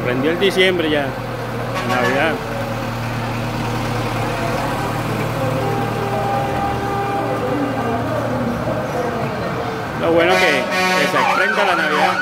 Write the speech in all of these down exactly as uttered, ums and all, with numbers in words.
prendió el diciembre ya, Navidad. Lo bueno que, que se prenda la Navidad.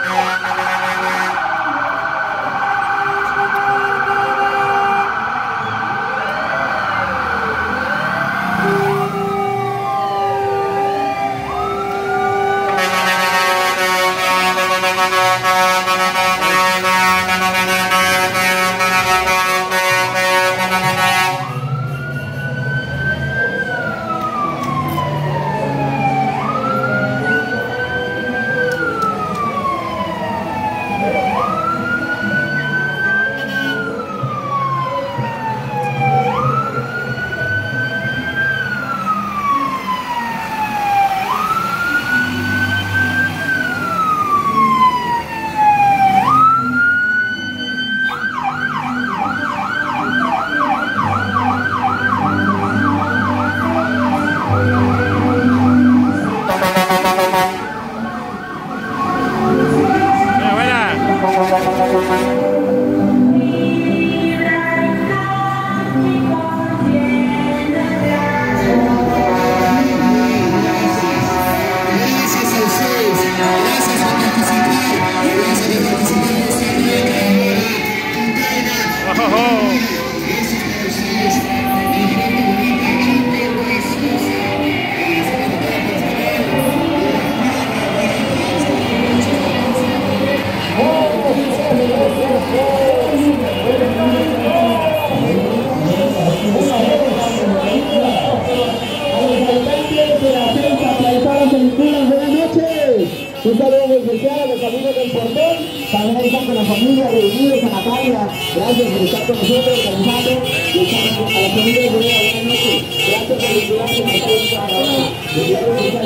Un saludo muy especial a los amigos del Portón, también están con la familia de Unidos a Natalia, gracias por estar con nosotros, organizando, y a la familia de Unidos, buenas noches, gracias por vincularse con nosotros a la hora, y a los amigos,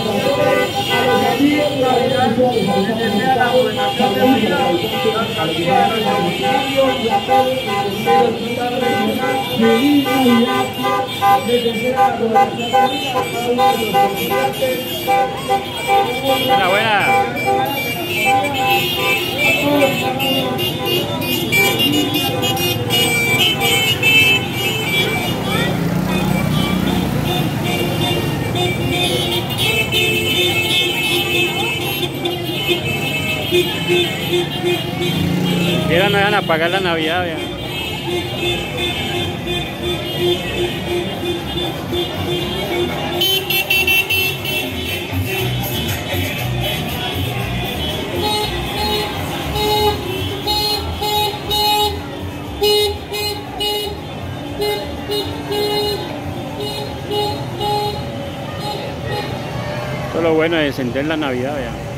a los amigos, que sea la gobernación de vida, la alcaldía de los municipios y a todos los miembros regional, feliz Navidad, desde sea la gobernación de vida, a cada uno de los estudiantes. Buena, buena. Quiera no dejan apagar la Navidad, vean. Esto es lo bueno de encender la Navidad, vean.